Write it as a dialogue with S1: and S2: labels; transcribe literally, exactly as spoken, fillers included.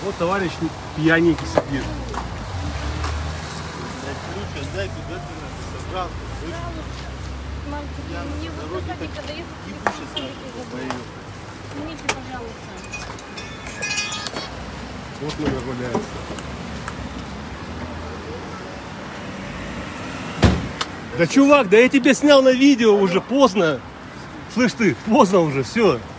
S1: Вот товарищ пьяненький сидит.
S2: Ключ отдай, куда ты надо, пожалуйста.
S3: Мам, тебе мне вот доставка дает, извините, пожалуйста.
S1: Вот мы нагуляемся. Да чувак, да я тебе снял на видео уже, поздно. Слышь ты, поздно уже, все.